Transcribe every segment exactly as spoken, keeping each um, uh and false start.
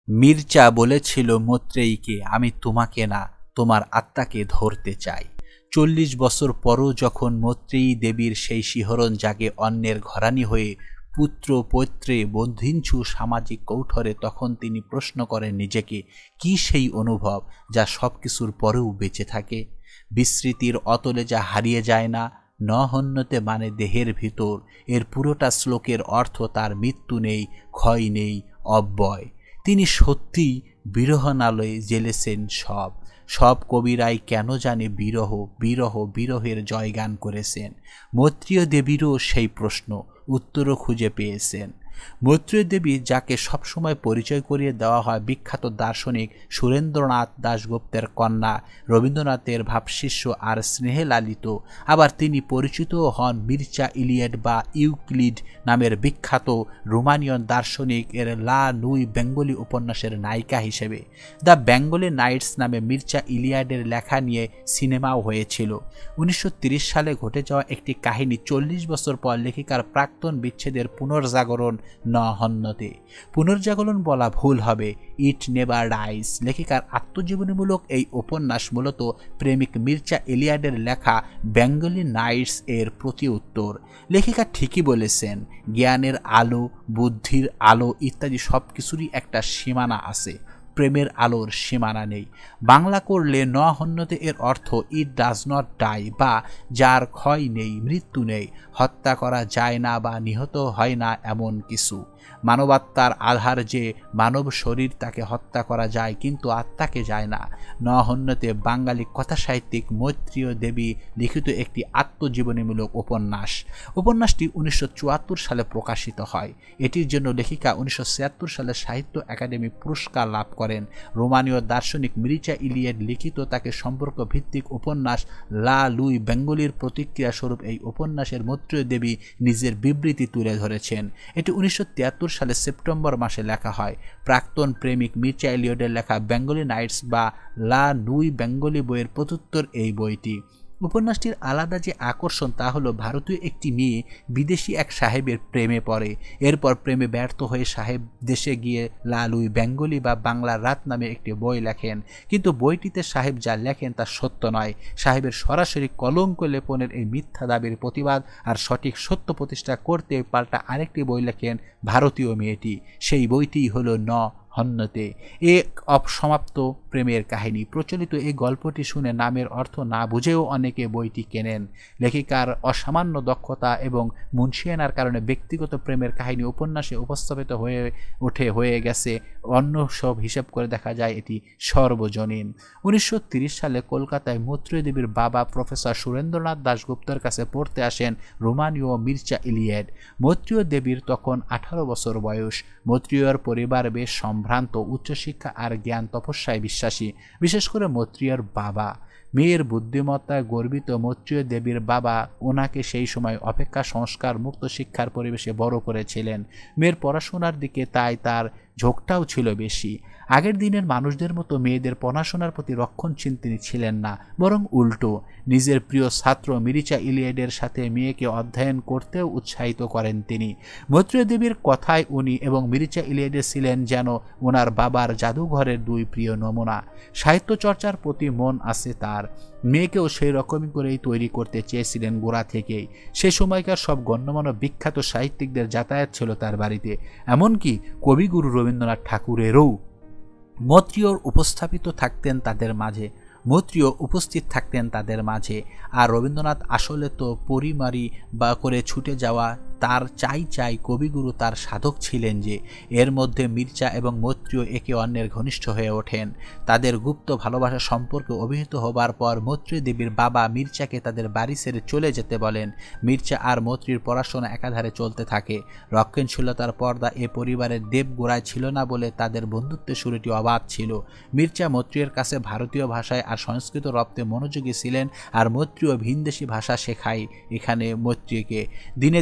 মির্জা বলেছিল মৈত্রেয়ীকে, আমি তোমাকে না, তোমার আত্মাকে ধরতে চাই। চল্লিশ বছর পরও যখন মৈত্রেয়ী দেবীর সেই শিহরণ জাগে অন্যের ঘরানি হয়ে, পুত্র পৈত্রে বন্ধিঞ্ছু সামাজিক কৌঠরে, তখন তিনি প্রশ্ন করেন নিজেকে, কি সেই অনুভব যা সব কিছুর পরেও বেঁচে থাকে? বিস্মৃতির অতলে যা হারিয়ে যায় না। ন হন্যতে মানে দেহের ভিতর। এর পুরোটা শ্লোকের অর্থ তার মৃত্যু নেই, ক্ষয় নেই, অব্যয়। তিনি সত্যিই বিরহনালয়ে জ্বেলেছেন সব। সব কবিরাই কেন জানে বিরহ বিরহ বিরহের জয়গান করেছেন। মৈত্রেয়ী দেবীরও সেই প্রশ্ন উত্তরও খুঁজে পেয়েছেন। মৈত্রেয়ী দেবী, যাকে সবসময় পরিচয় করিয়ে দেওয়া হয় বিখ্যাত দার্শনিক সুরেন্দ্রনাথ দাশগুপ্তের কন্যা, রবীন্দ্রনাথের ভাবশিষ্য আর স্নেহে লালিত, আবার তিনি পরিচিতও হন মির্জা ইলিয়ট বা ইউক্লিড নামের বিখ্যাত রোমানিয়ান দার্শনিক এর লা নুই বেঙ্গলি উপন্যাসের নায়িকা হিসেবে। দ্য বেঙ্গলি নাইটস নামে মির্জা ইলিয়টের লেখা নিয়ে সিনেমাও হয়েছিল। উনিশশো তিরিশ সালে ঘটে যাওয়া একটি কাহিনী চল্লিশ বছর পর লেখিকার প্রাক্তন বিচ্ছেদের পুনর্জাগরণ। ন হন্যতে পুনর্জাগরণ বলা ভুল হবে, ইট নেভার ডাইস। লেখিকার আত্মজীবনীমূলক এই উপন্যাস মূলত প্রেমিক মির্জা ইলিয়টের লেখা বেঙ্গলি নাইটস এর প্রতি উত্তর। লেখিকা ঠিকই বলেছেন, জ্ঞানের আলো, বুদ্ধির আলো ইত্যাদি সব কিছুরই একটা সীমানা আছে, প্রেমের আলোর সীমানা নেই। বাংলা করলে ন হন্যতে এর অর্থ ইট ডাজ নট ডাই, বা যার ক্ষয় নেই, মৃত্যু নেই, হত্যা করা যায় না বা নিহত হয় না এমন কিছু। মানবাত্মার আধার যে মানব শরীর, তাকে হত্যা করা যায় কিন্তু আত্মাকে যায় না। ন হন্যতে বাঙালি কথাসাহিত্যিক মৈত্রেয়ী দেবী লিখিত একটি আত্মজীবনীমূলক উপন্যাস। উপন্যাসটি উনিশশো চুয়াত্তর সালে প্রকাশিত হয়। এটির জন্য লেখিকা উনিশশো ছিয়াত্তর সালে সাহিত্য একাডেমি পুরস্কার লাভ করেন। রোমানীয় দার্শনিক মির্জা ইলিয়ট লিখিত তাকে সম্পর্ক ভিত্তিক উপন্যাস লা লুই বেঙ্গলির প্রতিক্রিয়া স্বরূপ এই উপন্যাসের মৈত্রেয়ী দেবী নিজের বিবৃতি তুলে ধরেছেন। এটি উনিশশো তিয়াত্তর সালে সেপ্টেম্বর মাসে লেখা হয়। প্রাক্তন প্রেমিক মির্জা ইলিয়টের লেখা বেঙ্গলি নাইটস বা লা নুই বেঙ্গলি বইয়ের প্রত্যুত্তর এই বইটি। উপন্যাসটির আলাদা যে আকর্ষণ তা হলো ভারতীয় একটি মেয়ে বিদেশি এক সাহেবের প্রেমে পড়ে। এরপর প্রেমে ব্যর্থ হয়ে সাহেব দেশে গিয়ে লা লুই বেঙ্গলি বা বাংলার রাত নামে একটি বই লেখেন। কিন্তু বইটিতে সাহেব যা লেখেন তা সত্য নয়। সাহেবের সরাসরি কলঙ্ক লেপনের এই মিথ্যা দাবির প্রতিবাদ আর সঠিক সত্য প্রতিষ্ঠা করতে পাল্টা আরেকটি বই লেখেন ভারতীয় মেয়েটি। সেই বইটিই হলো ন হন্যতে, এক অসমাপ্ত প্রেমের কাহিনী। প্রচলিত এই গল্পটি শুনে নামের অর্থ না বুঝেও অনেকে বইটি কেনেন। লেখিকার অসামান্য দক্ষতা এবং মুন্সিয়ানার কারণে ব্যক্তিগত প্রেমের কাহিনী উপন্যাসে উপস্থাপিত হয়ে ওঠে হয়ে গেছে অন্য সব হিসেব করে দেখা যায় এটি সর্বজনীন। উনিশশো তিরিশ সালে কলকাতায় মৈত্রেয়ী দেবীর বাবা প্রফেসর সুরেন্দ্রনাথ দাশগুপ্তের কাছে পড়তে আসেন রোমানীয় মির্জা ইলিয়ট। মৈত্রেয়ী দেবীর তখন আঠারো বছর বয়স। মৈত্রেয়ীর পরিবার বেশ সম্ভ্রান্ত, উচ্চশিক্ষা আর জ্ঞান তপস্যায় বিশ্বাসী, বিশেষ করে মৈত্রেয়ীর বাবা। মেয়ের বুদ্ধিমত্তায় গর্বিত মৈত্রেয়ী দেবীর বাবা ওনাকে সেই সময় অপেক্ষা সংস্কার মুক্ত শিক্ষার পরিবেশে বড় করেছিলেন। মেয়ের পড়াশোনার দিকে তাই তার ঝোঁকটাও ছিল বেশি। আগের দিনের মানুষদের মতো মেয়েদের পড়াশোনার প্রতি রক্ষণশীল তিনি ছিলেন না, বরং উল্টো। নিজের প্রিয় ছাত্র মির্জা ইলিয়টের সাথে মেয়েকে অধ্যয়ন করতেও উৎসাহিত করেন তিনি। মৈত্রেয়ী দেবীর কথায় উনি এবং মির্জা ইলিয়ট ছিলেন যেন ওনার বাবার জাদুঘরের দুই প্রিয় নমুনা। সাহিত্য চর্চার প্রতি মন আছে তার। মেয়েকেও সেই রকমই করেই তৈরি করতে চেয়েছিলেন গোড়া থেকেই। সে সময়কার সব গণ্যমান্য বিখ্যাত সাহিত্যিকদের যাতায়াত ছিল তার বাড়িতে, এমনকি কবিগুরু রবীন্দ্রনাথ ঠাকুরেরও। মৈত্রেয়ী উপস্থাপিত থাকতেন তাদের মাঝে মৈত্রেয়ী উপস্থিত থাকতেন তাদের মাঝে আর রবীন্দ্রনাথ আসলে তো পরিমারি বা করে ছুটে যাওয়া তার চাই চাই কবিগুরু তার সাধক ছিলেন যে। এর মধ্যে মির্জা এবং মৈত্রেয়ী একে অন্যের ঘনিষ্ঠ হয়ে ওঠেন। তাদের গুপ্ত ভালোবাসা সম্পর্কে অভিহিত হবার পর মৈত্রেয়ী দেবীর বাবা মির্জাকে তাদের বাড়ি ছেড়ে চলে যেতে বলেন। মির্জা আর মৈত্রেয়ীর পড়াশোনা একাধারে চলতে থাকে। রক্ষণশীলতার পর্দা এ পরিবারের দেবগোড়ায় ছিল না বলে তাদের বন্ধুত্বের শুরুটি অবাধ ছিল। মির্জা মৈত্রেয়ীর কাছে ভারতীয় ভাষায় আর সংস্কৃত রপ্তে মনোযোগী ছিলেন, আর মৈত্রেয়ী ভিনদেশি ভাষা শেখায় এখানে মৈত্রেয়ীকে। দিনে দিনে তাদের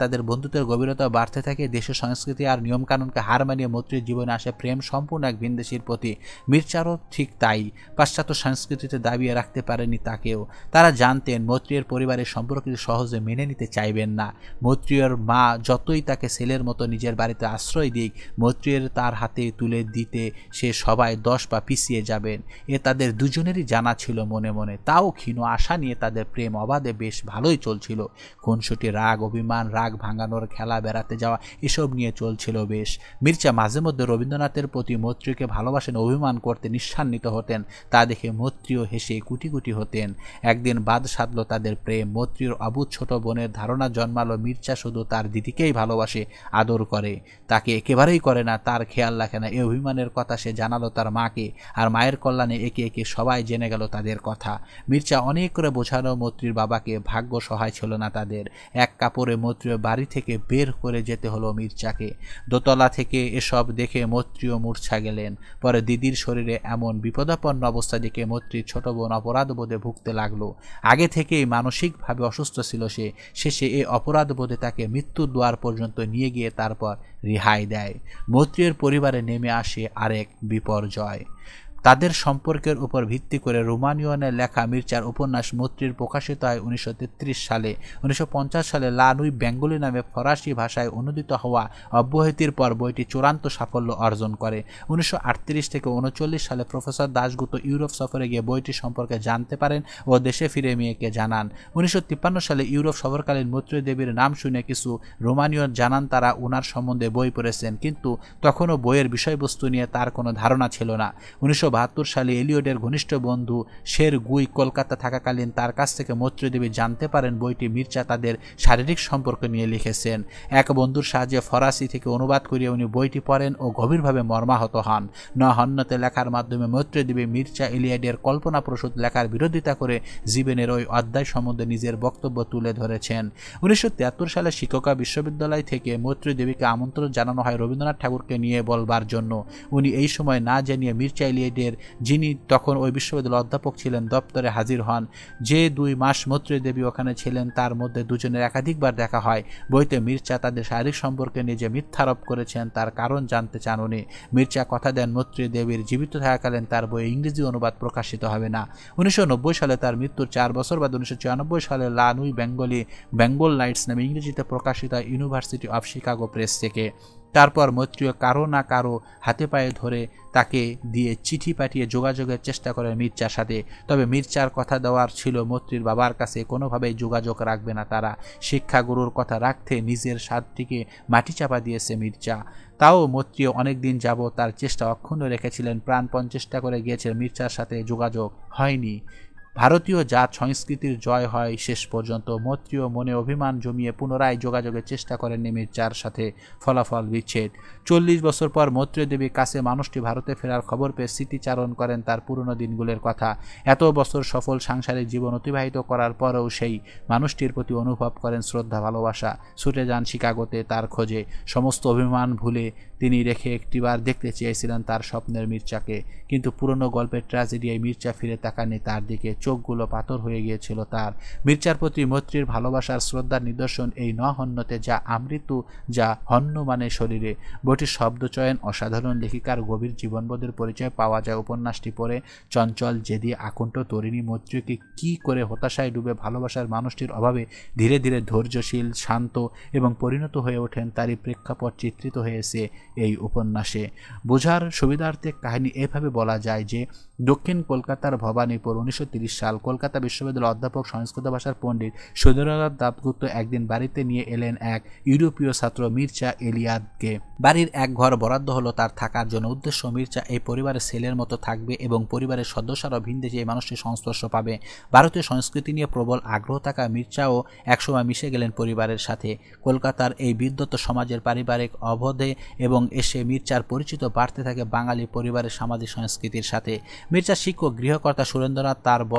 তাদের বন্ধুত্বের গভীরতা বাড়তে থাকে। দেশের সংস্কৃতি আর নিয়মকানুনকে হার মানিয়ে মৈত্রীর জীবনে আসে প্রেম সম্পূর্ণ এক ভিনদেশীর প্রতি। মির্জারও ঠিক তাই, পাশ্চাত্য সংস্কৃতিতে দাবিয়ে রাখতে পারেনি তাকেও। তারা জানতেন মৈত্রীর পরিবারের সম্পর্কটি সহজে মেনে নিতে চাইবেন না। মৈত্রীর মা যতই তাকে ছেলের মতো নিজের বাড়িতে আশ্রয় দিক, মৈত্রীর তার হাতে তুলে দিতে সে সবাই দশ পা পিছিয়ে যাবেন এ তাদের দুজনেরই জানা ছিল মনে মনে। তাও ক্ষীণ আশা নিয়ে তাদের প্রেম অবাধে বেশ ভালোই চলছিল। খুনসুটি, রাগ, অভিমান, রাগ ভাঙানোর খেলা, বেড়াতে যাওয়া এসব নিয়ে চলছিল বেশ। মির্জা মাঝে মধ্যে রবীন্দ্রনাথের প্রতি মৈত্রীকে ভালোবাসেন, অভিমান করতে নিঃসান্নিত হতেন। তা দেখে মৈত্রীও হেসে কুটি কুটি হতেন। একদিন বাদ সাধল তাদের প্রেম। মৈত্রীর অবুধ ছোট বোনের ধারণা জন্মালো মির্জা শুধু তার দিদিকেই ভালোবাসে, আদর করে, তাকে একেবারেই করে না, তার খেয়াল রাখে না। এই অভিমানের কথা সে জানালো তার মাকে, আর মায়ের কল্যাণে একে একে সবাই জেনে গেল তাদের কথা। মির্জা অনেক করে বোঝানো মৈত্রীর বাবাকে, ভাগ্য সহায় ছিল না তাদের। এক কাপড়ে মৈত্রীর বাড়ি থেকে বের করে যেতে হলো মির্জাকে। দোতলা থেকে এসব দেখে মৈত্রীও মূর্ছা গেলেন। পরে দিদির শরীরে এমন বিপদাপন্ন অবস্থা দেখে মৈত্রীর ছোট বোন অপরাধবোধে ভুগতে লাগলো। আগে থেকেই মানসিকভাবে অসুস্থ ছিল সে। শেষে এই অপরাধবোধে তাকে মৃত্যুর দুয়ার পর্যন্ত নিয়ে গিয়ে তারপর রিহাই দেয়। মৈত্রীর পরিবারে নেমে আসে আরেক বিপর্যয়। তাদের সম্পর্কের উপর ভিত্তি করে রোমানিয়নের লেখা মির্জার উপন্যাস মৈত্রীর প্রকাশিত হয় উনিশশো তেত্রিশ সালে। উনিশশো পঞ্চাশ সালে লা নুই বেঙ্গলি নামে ফরাসি ভাষায় অনুদিত হওয়া অব্যাহতির পর বইটি চূড়ান্ত সাফল্য অর্জন করে। উনিশশো আটত্রিশ থেকে উনচল্লিশ সালে প্রফেসর দাশগুপ্ত ইউরোপ সফরে গিয়ে বইটি সম্পর্কে জানতে পারেন ও দেশে ফিরে মেয়েকে জানান। উনিশশো তিপ্পান্ন সালে ইউরোপ সফরকালীন মৈত্রেয়ী দেবীর নাম শুনে কিছু রোমানিয়ন জানান তারা উনার সম্বন্ধে বই পড়েছেন, কিন্তু তখনও বইয়ের বিষয়বস্তু নিয়ে তার কোনো ধারণা ছিল না। উনিশশো বাহাত্তর সালে এলিয়টের ঘনিষ্ঠ বন্ধু শের গুই কলকাতা থাকাকালীন তার কাছ থেকে মৈত্রেয়ী দেবী জানতে পারেন বইটি মির্জা তাদের শারীরিক সম্পর্ক নিয়ে লিখেছেন। এক বন্ধুর সাহায্যে ফরাসি থেকে অনুবাদ করিয়ে উনি বইটি পড়েন ও গভীরভাবে মর্মাহত হন। ন হন্যতে লেখার মাধ্যমে মৈত্রেয়ী দেবী মির্জা এলিয়টের কল্পনাপ্রসূত লেখার বিরোধিতা করে জীবনের ওই অধ্যায় সম্বন্ধে নিজের বক্তব্য তুলে ধরেছেন। উনিশশো তিয়াত্তর সালে শিক্ষকা বিশ্ববিদ্যালয় থেকে মৈত্রেয়ী দেবীকে আমন্ত্রণ জানানো হয় রবীন্দ্রনাথ ঠাকুরকে নিয়ে বলবার জন্য। উনি এই সময় না জানিয়ে মির্জা এলিয়টের যিনি তখন ওই বিশ্ববিদ্যালয়ের অধ্যাপক ছিলেন দপ্তরে হাজির হন। যে দুই মাস মৈত্রেয়ী দেবী ওখানে ছিলেন তার মধ্যে দুজনের একাধিকবার দেখা হয়। বইতে মির্জা তাদের শারীরিক সম্পর্কে নিয়ে যে মিথ্যারোপ করেছেন তার কারণ জানতে চান উনি। মির্জা কথা দেন মৈত্রেয়ী দেবীর জীবিত থাকাকালীন তার বই ইংরেজি অনুবাদ প্রকাশিত হবে না। উনিশশো নব্বই সালে তার মৃত্যুর চার বছর বাদ উনিশশো ছিয়ানব্বই সালে লা নুই বেঙ্গলি বেঙ্গল লাইটস নামে ইংরেজিতে প্রকাশিত হয় ইউনিভার্সিটি অফ শিকাগো প্রেস থেকে। তারপর মৈত্রেয়ী কারো না কারো হাতে পায়ে ধরে তাকে দিয়ে চিঠি পাঠিয়ে যোগাযোগের চেষ্টা করে মির্জার সাথে। তবে মির্জার কথা দেওয়ার ছিল মৈত্রীর বাবার কাছে কোনোভাবেই যোগাযোগ রাখবে না তারা। শিক্ষাগুরুর কথা রাখতে নিজের স্বাদটিকে মাটি চাপা দিয়েছে মির্জা। তাও মৈত্রী অনেকদিন যাব তার চেষ্টা অক্ষুণ্ণ রেখেছিলেন, প্রাণপণ চেষ্টা করে গিয়েছিলেন, মির্জার সাথে যোগাযোগ হয়নি। ভারতীয় জাত সংস্কৃতির জয় হয় শেষ পর্যন্ত। মৈত্রেয়ী মনে অভিমান জমিয়ে পুনরায় যোগাযোগের চেষ্টা করেন মির্জার সাথে, ফলাফল বিচ্ছেদ। চল্লিশ বছর পর মৈত্রেয়ী দেবীর কাছে মানুষটি ভারতে ফেরার খবর পেয়ে স্মৃতিচারণ করেন তার পুরনো দিনগুলোর কথা। এত বছর সফল সাংসারিক জীবন অতিবাহিত করার পরেও সেই মানুষটির প্রতি অনুভব করেন শ্রদ্ধা, ভালোবাসা। ছুটে যান শিকাগোতে তার খোঁজে। সমস্ত অভিমান ভুলে তিনি রেখে একটিবার দেখতে চেয়েছিলেন তার স্বপ্নের মির্জাকে, কিন্তু পুরনো গল্পের ট্র্যাজেডিয়ায় মির্জা ফিরে তাকাননি তার দিকে। চোখগুলো পাথর হয়ে গিয়েছিল তার। মির্জার প্রতি মৈত্রীর ভালোবাসার শ্রদ্ধার নিদর্শন এই ন হন্যতে, যা আমৃত্যু, যা হন্য মানে শরীরে। বইটির শব্দচয়ন অসাধারণ, লেখিকার গভীর জীবনবোধের পরিচয় পাওয়া যায় উপন্যাসটি পড়ে। চঞ্চল, জেদি, আকণ্ঠ তরুণী মৈত্রীকে কি করে হতাশায় ডুবে ভালোবাসার মানুষটির অভাবে ধীরে ধীরে ধৈর্যশীল, শান্ত এবং পরিণত হয়ে ওঠেন তারই প্রেক্ষাপট চিত্রিত হয়েছে এই উপন্যাসে। বোঝার সুবিধার্থে কাহিনী এভাবে বলা যায় যে দক্ষিণ কলকাতার ভবানীপুর, উনিশশো তিরিশ সাল। কলকাতা বিশ্ববিদ্যালয়ের অধ্যাপক, সংস্কৃত ভাষার পণ্ডিত সুরেন্দ্রনাথ দাশগুপ্ত একদিন বাড়িতে নিয়ে এলেন এক ইউরোপীয় ছাত্র মির্জা এলিয়াদকে। বাড়ির এক ঘর বরাদ্দ হলো তার থাকার জন্য। উদ্দেশ্য, মির্জা এই পরিবারের ছেলের মতো থাকবে এবং পরিবারের সদস্যরাও ভিনদেশে এই মানুষটির সংস্পর্শ পাবে। ভারতীয় সংস্কৃতি নিয়ে প্রবল আগ্রহ থাকা মির্জাও একসময় মিশে গেলেন পরিবারের সাথে। কলকাতার এই বিদ্যুৎ সমাজের পারিবারিক অবধে এবং এসে মির্জার পরিচিত বাড়তে থাকে বাঙালি পরিবারের সামাজিক সংস্কৃতির সাথে। মির্জার শিক্ষক গৃহকর্তা সুরেন্দ্রনাথ তার বড়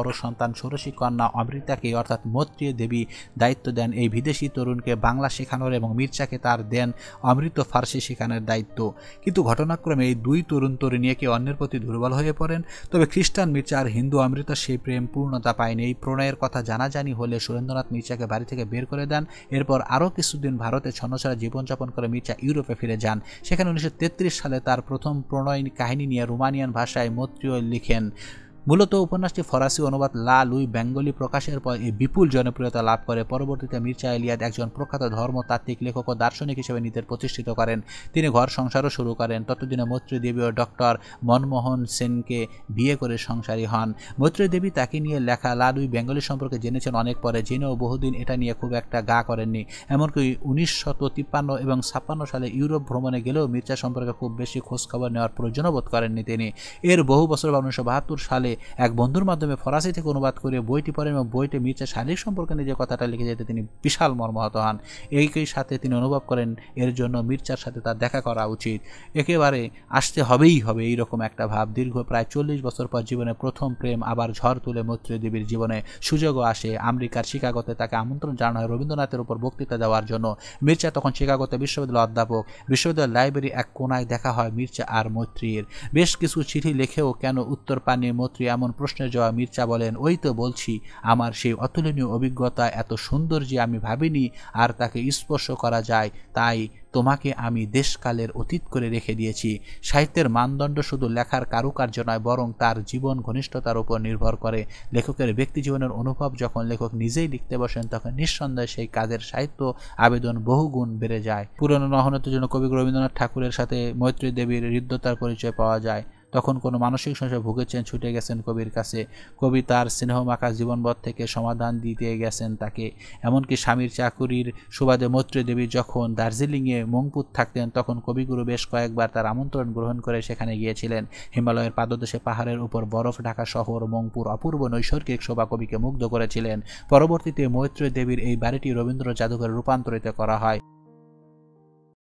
বড় সন্তান ষোড়শী কন্যা অমৃতাকে অর্থাৎ মৈত্রেয়ী দেবী দায়িত্ব দেন এই বিদেশি তরুণকে বাংলা শেখানোর এবং মির্জাকে তার দেন অমৃত ফার্সি শেখানোর দায়িত্ব। কিন্তু ঘটনাক্রমে এই দুই তরুণ তরুণী একে অন্যের প্রতি দুর্বল হয়ে পড়েন। তবে খ্রিস্টান মির্জা আর হিন্দু অমৃতার সেই প্রেম পূর্ণতা পায়নি। এই প্রণয়ের কথা জানাজানি হলে সুরেন্দ্রনাথ মির্জাকে বাড়ি থেকে বের করে দেন। এরপর আরও কিছুদিন ভারতে ছন্নছাড়া জীবনযাপন করে মির্জা ইউরোপে ফিরে যান। সেখানে উনিশশো তেত্রিশ সালে তার প্রথম প্রণয় কাহিনী নিয়ে রোমানিয়ান ভাষায় মৈত্রেয়ী লিখেন। মূলত উপন্যাসটি ফরাসি অনুবাদ লা লুই বেঙ্গলি প্রকাশের পর এই বিপুল জনপ্রিয়তা লাভ করে। পরবর্তীতে মির্জা এলিয়াদ একজন প্রখ্যাত ধর্মতাত্ত্বিক, লেখক ও দার্শনিক হিসেবে নিজের প্রতিষ্ঠিত করেন। তিনি ঘর সংসারও শুরু করেন। ততদিনে মৈত্রেয়ী দেবী ও ডক্টর মনমোহন সেনকে বিয়ে করে সংসারী হন। মৈত্রেয়ী দেবী তাকে নিয়ে লেখা লা লুই বেঙ্গলি সম্পর্কে জেনেছেন অনেক পরে, জেনেও বহুদিন এটা নিয়ে খুব একটা গা করেননি। এমনকি উনিশশো তিপ্পান্ন এবং ছাপ্পান্ন সালে ইউরোপ ভ্রমণে গেলেও মির্জা সম্পর্কে খুব বেশি খোঁজখবর নেওয়ার প্রয়োজনও বোধ করেননি তিনি। এর বহু বছর বা উনিশশো বাহাত্তর সালে এক বন্ধুর মাধ্যমে ফরাসি থেকে অনুবাদ করে বইটি পড়েন এবং বইটি মির্জা শারীরিক সম্পর্কে নিজে কথাটা লিখে যেতে তিনি বিশাল মর্মাহত হন। একই সাথে তিনি অনুভব করেন এর জন্য মির্জার সাথে তার দেখা করা উচিত, একেবারে আসতে হবেই হবে এইরকম একটা ভাব। দীর্ঘ প্রায় চল্লিশ বছর পর জীবনে প্রথম প্রেম আবার ঝড় তুলে মৈত্রেয়ী দেবীর জীবনে সুযোগও আসে। আমেরিকার শিকাগোতে তাকে আমন্ত্রণ জানানো হয় রবীন্দ্রনাথের উপর বক্তৃতা দেওয়ার জন্য। মির্জা তখন শিকাগোতে বিশ্ববিদ্যালয়ের অধ্যাপক। বিশ্ববিদ্যালয়ের লাইব্রেরি এক কোনায় দেখা হয় মির্জা আর মৈত্রেয়ীর। বেশ কিছু চিঠি লিখেও কেন উত্তর পাননি মৈত্রেয়ী এমন প্রশ্নের জবাব মির্জা বলেন, ওই তো বলছি, আমার সেই অতুলনীয় অভিজ্ঞতা এত সুন্দর যে আমি ভাবিনি আর তাকে স্পর্শ করা যায়, তাই তোমাকে আমি দেশকালের অতীত করে রেখে দিয়েছি। সাহিত্যের মানদণ্ড শুধু লেখার কারুকার্য নয়, বরং তার জীবন ঘনিষ্ঠতার উপর নির্ভর করে। লেখকের ব্যক্তিজীবনের অনুভব যখন লেখক নিজেই লিখতে বসেন তখন নিঃসন্দেহে সেই কাজের সাহিত্য আবেদন বহুগুণ বেড়ে যায়। পুরনো নহনতের জন্য কবি রবীন্দ্রনাথ ঠাকুরের সাথে মৈত্রেয়ী দেবীর হৃদ্যতার পরিচয় পাওয়া যায়। তখন কোনো মানসিক সমস্যায় ভুগেছেন, ছুটে গেছেন কবির কাছে। কবি তার স্নেহমাখা জীবনপথ থেকে সমাধান দিতে গেছেন তাকে। এমনকি স্বামীর চাকুরির সুবাদে মৈত্রেয়ী দেবী যখন দার্জিলিংয়ে মংপুত থাকতেন তখন কবিগুরু বেশ কয়েকবার তার আমন্ত্রণ গ্রহণ করে সেখানে গিয়েছিলেন। হিমালয়ের পাদদেশে পাহাড়ের উপর বরফ ঢাকা শহর মংপুর অপূর্ব নৈসর্গিক শোভা কবিকে মুগ্ধ করেছিলেন। পরবর্তীতে মৈত্রেয়ী দেবীর এই বাড়িটি রবীন্দ্র জাদুঘরে রূপান্তরিত করা হয়।